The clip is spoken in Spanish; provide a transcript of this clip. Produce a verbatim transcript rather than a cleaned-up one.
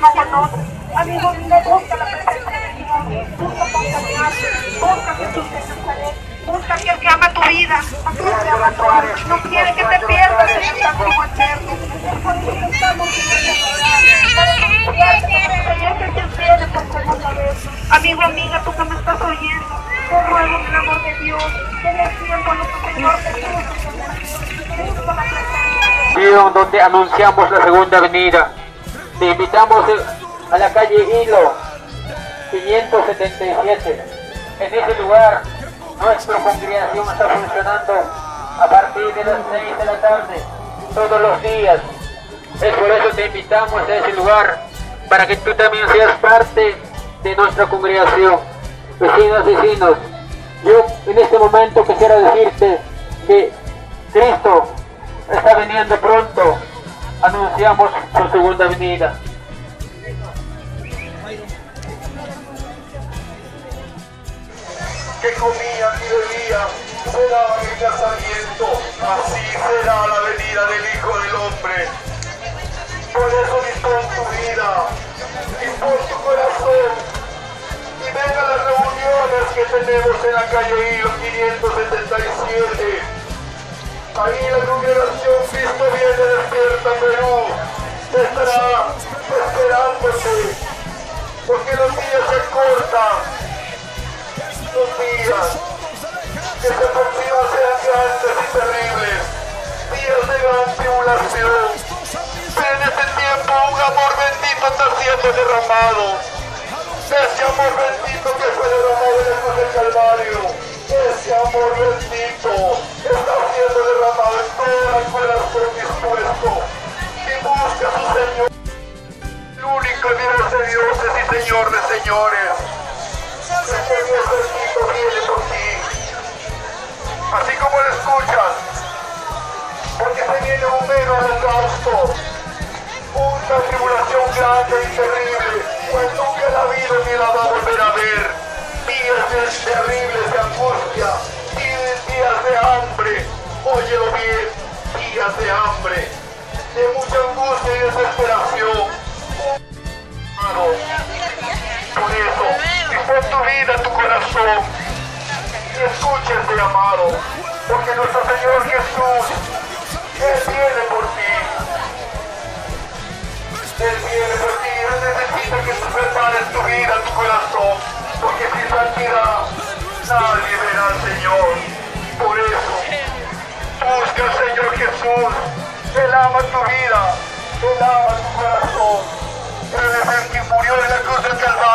no conoces. Amigo mío, busca la presencia de Dios, busca acompañarte, busca a Jesús de Nazaret, busca a aquel que ama tu vida, a aquel que ama tu alma, no quiere que te pierdas en el castigo eterno. Por eso estamos en esta hora, para anunciarte que el Señor te viene por segunda vez. Amigo, amiga, tú que me estás oyendo, te ruego en el amor de Dios, que en el tiempo nuestro Señor Jesús, busca la presencia de Dios. Donde anunciamos la segunda venida. Te invitamos a la calle Hilo quinientos setenta y siete. En ese lugar nuestra congregación está funcionando a partir de las seis de la tarde todos los días. Es por eso te invitamos a ese lugar para que tú también seas parte de nuestra congregación. Vecinos, vecinos, yo en este momento quisiera decirte que Cristo está viniendo pronto. Anunciamos su segunda venida. Que comían y bebían será el casamiento, así será la venida del Hijo del Hombre. Por eso dispón tu vida, dispón tu corazón y ven a las reuniones que tenemos en la calle Hilo quinientos setenta y siete. Ahí la congregación Cristo viene despierta Perú estará esperándote, porque los días se cortan, los días que se aproximan serán grandes y terribles, días de gran tribulación. Pero en este tiempo un amor bendito está siendo derramado, ese amor bendito que fue derramado en el cruz del Calvario, ese amor bendito está siendo derramado en todo el corazón dispuesto y busca a su Señor, el único Dios de dioses y Señor de señores. Ese Dios bendito viene por ti, así como lo escuchas, porque se viene un mero holocausto, una tribulación grande y terrible, pues nunca la vida ni la va a volver a ver. Días terribles de angustia, días de hambre, óyelo bien, días de hambre, de mucha angustia y desesperación. Por eso, dispón tu vida, tu corazón, y escúchese, amado, porque nuestro Señor Jesús, Él viene por ti. Él viene por ti, Él necesita que tú prepares tu vida, tu corazón, porque sin santidad nadie verá al Señor. Por eso, busca al Señor Jesús. Él ama tu vida, Él ama tu corazón. Él es el que murió en la cruz del Calvario.